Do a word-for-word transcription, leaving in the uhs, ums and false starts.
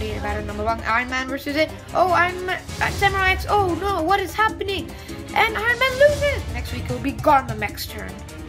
be battle number one. Iron Man versus it. Oh, Iron Man, uh, Samurai X. Oh no, what is happening? And Iron Man loses. Next week it will be Garmamech's turn.